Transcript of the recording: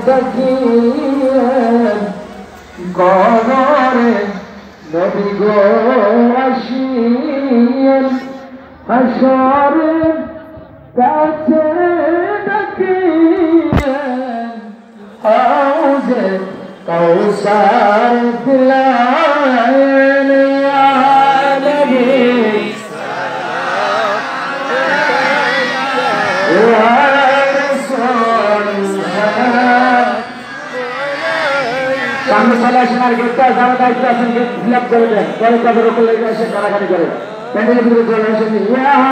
দেখিয়েন গহরে নবী গো আসিয়েন হাসরের কাছে ডাকিয়েন হাউজে কাউসার দিলায়েন ইয়া নবী সামনে চলে আসেন আর গেটটা যারা দায়িত্ব আছেন গেট ফিল আপ করে দেন পরে তাদের ওপর লেগে এসে কারাকারি করে প্যান্ডেলের ভিতরে চলে আসেন।